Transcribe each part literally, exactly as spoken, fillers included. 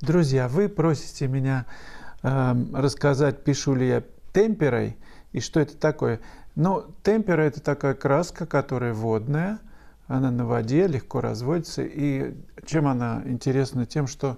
Друзья, вы просите меня э, рассказать, пишу ли я темперой и что это такое. Ну, темпера – это такая краска, которая водная, она на воде, легко разводится. И чем она интересна? Тем, что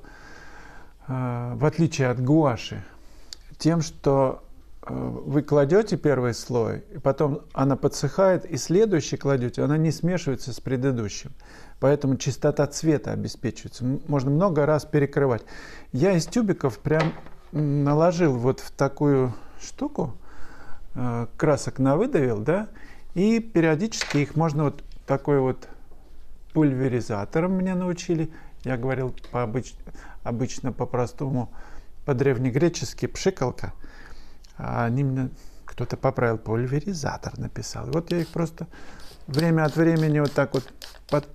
э, в отличие от гуаши, тем, что э, вы кладете первый слой, и потом она подсыхает, и следующий кладете, она не смешивается с предыдущим. Поэтому чистота цвета обеспечивается. Можно много раз перекрывать. Я из тюбиков прям наложил вот в такую штуку, э, красок навыдавил, да, и периодически их можно вот такой вот пульверизатором меня научили. Я говорил по обыч... обычно по-простому, по-древнегречески пшикалка. А они мне, кто-то поправил, пульверизатор написал. Вот я их просто время от времени вот так вот под,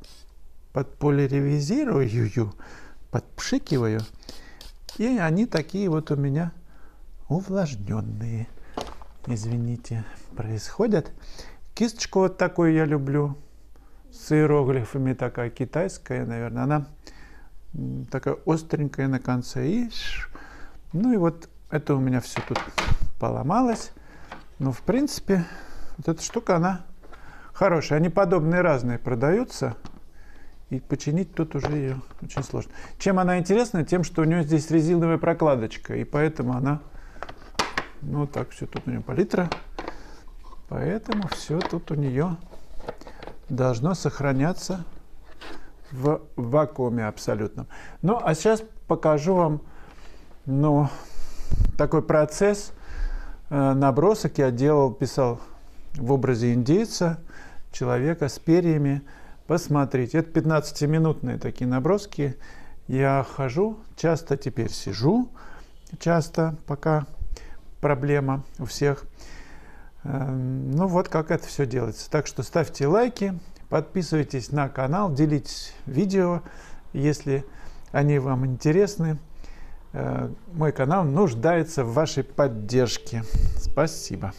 подполяризирую, подпшикиваю. И они такие вот у меня увлажненные, извините, происходят. Кисточку вот такую я люблю, с иероглифами, такая китайская, наверное. Она такая остренькая на конце. И, ну и вот это у меня все тут поломалось. Но в принципе вот эта штука, она хорошая. Они подобные разные продаются. И починить тут уже ее очень сложно. Чем она интересна? Тем, что у нее здесь резиновая прокладочка. И поэтому она, ну так, все тут у нее палитра. Поэтому все тут у нее должно сохраняться в вакууме абсолютном. Ну, а сейчас покажу вам, ну, такой процесс. Э, набросок я делал, писал в образе индейца, человека с перьями. Посмотрите, это пятнадцатиминутные такие наброски. Я хожу, часто теперь сижу, часто, пока проблема у всех. Ну вот как это все делается. Так что ставьте лайки, подписывайтесь на канал, делитесь видео, если они вам интересны. Мой канал нуждается в вашей поддержке. Спасибо.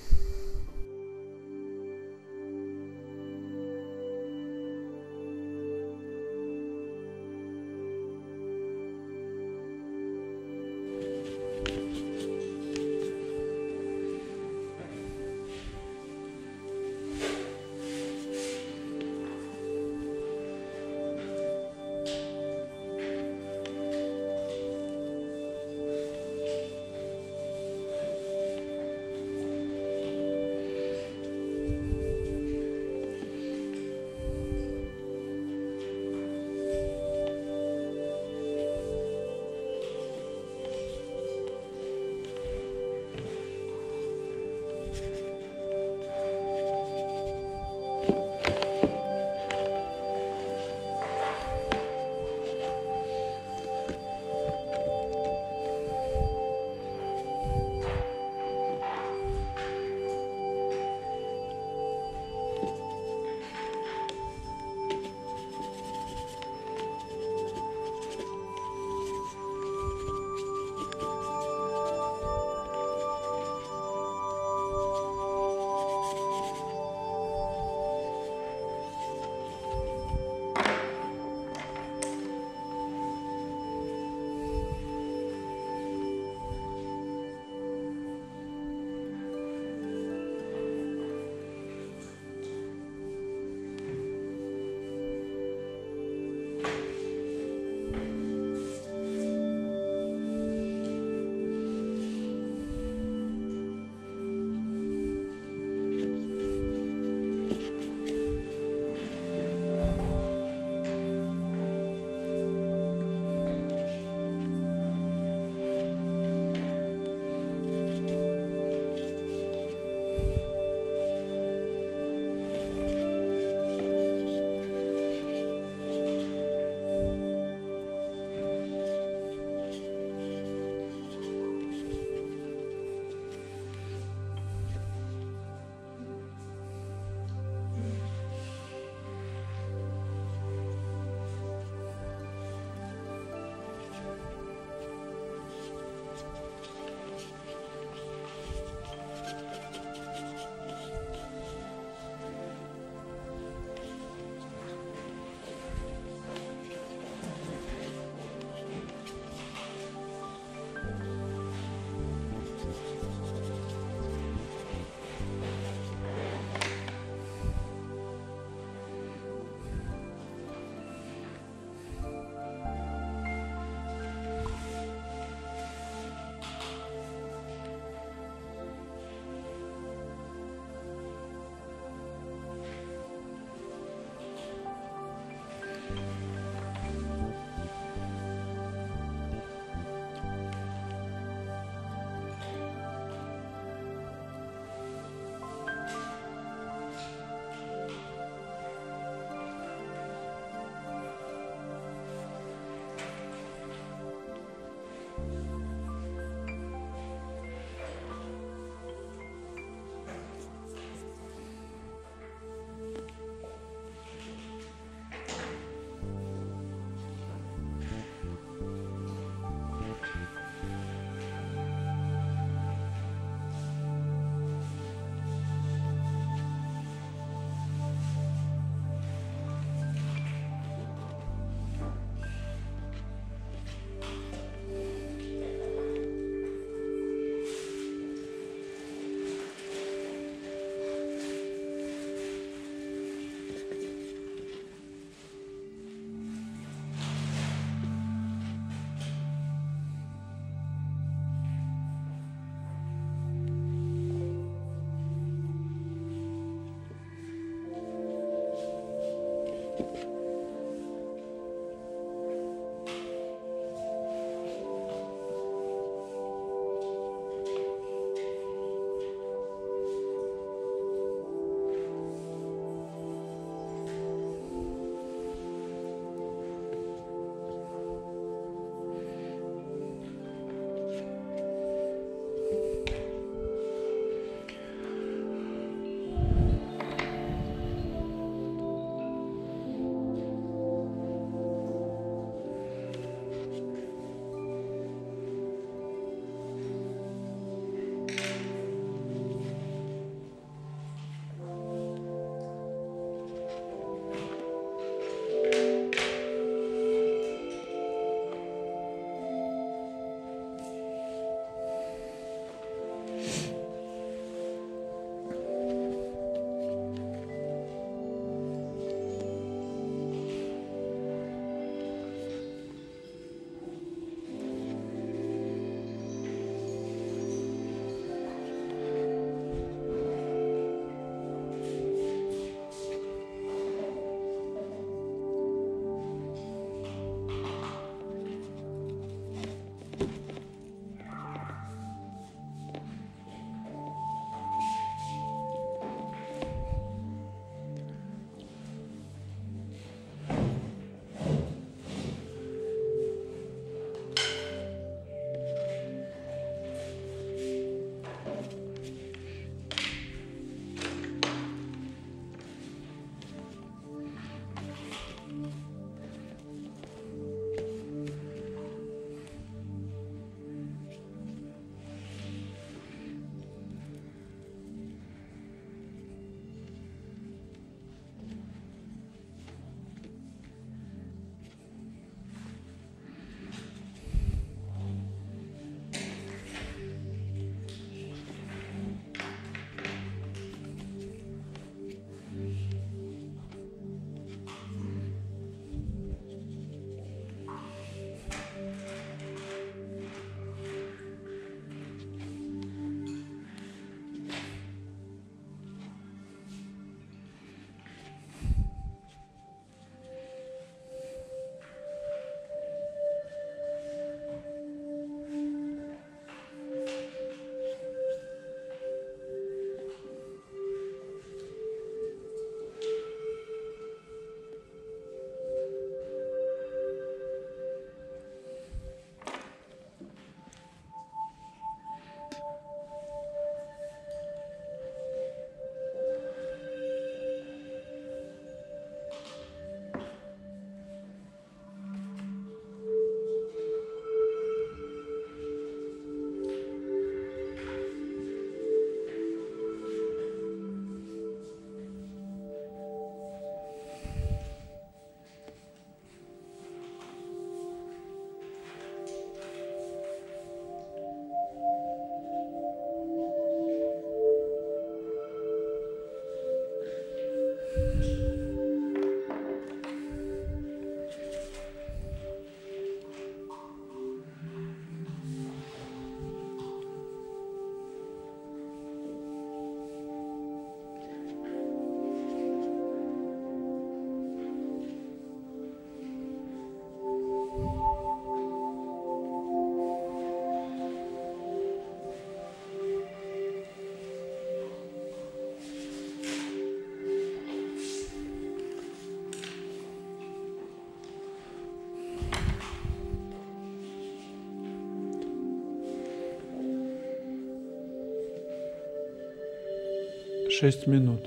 шесть минут.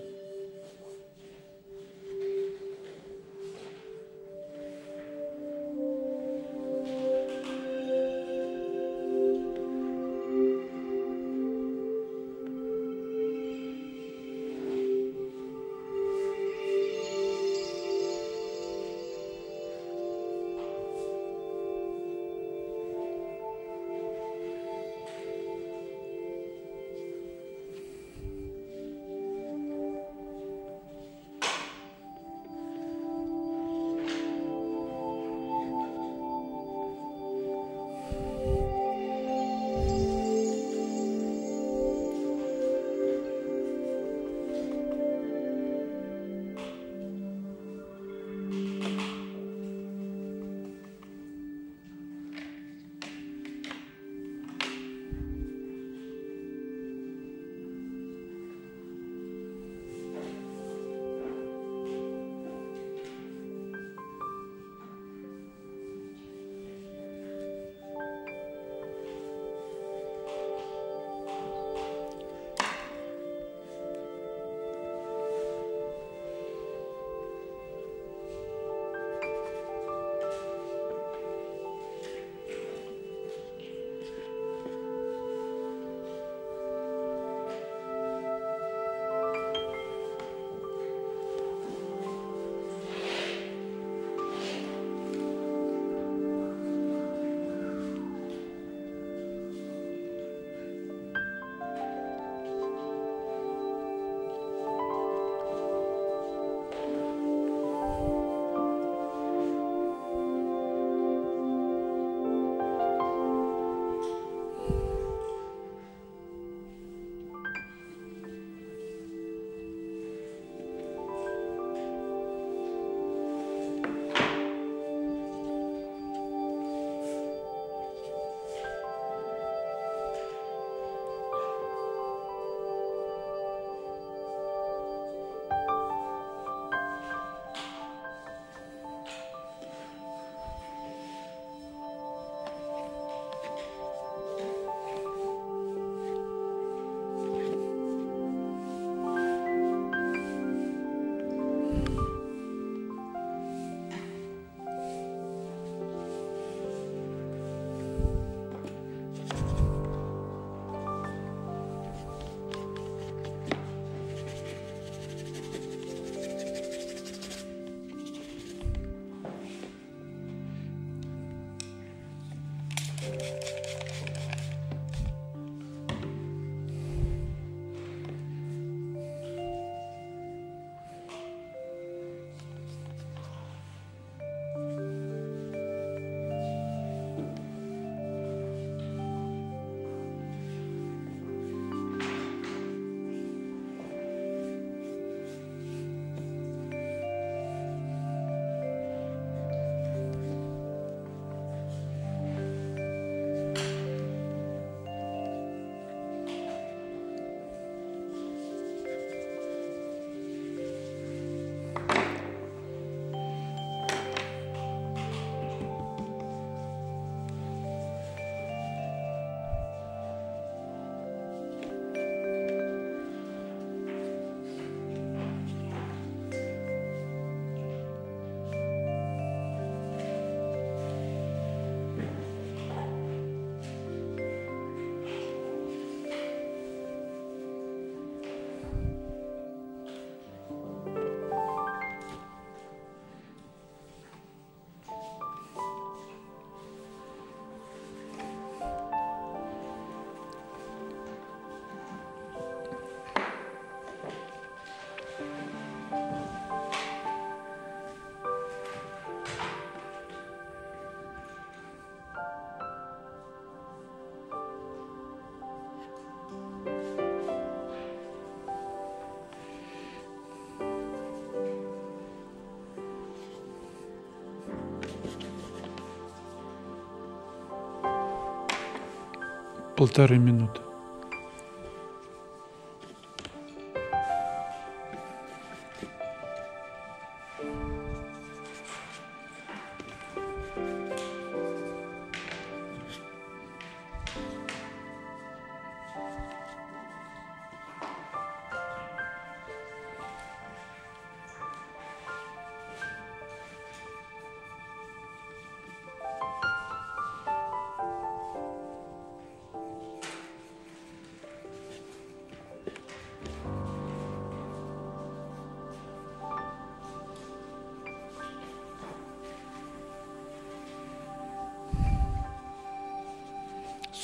полторы минуты.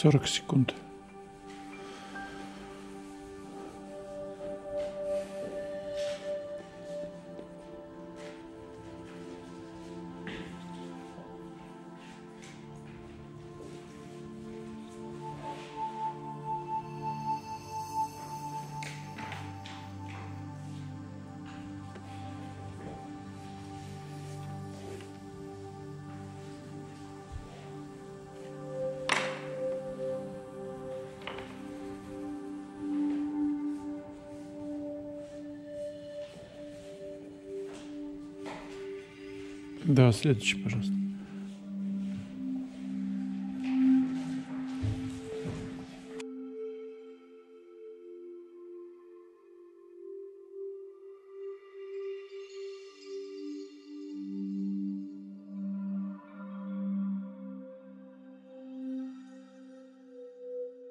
сорок секунд. Да, следующий, пожалуйста.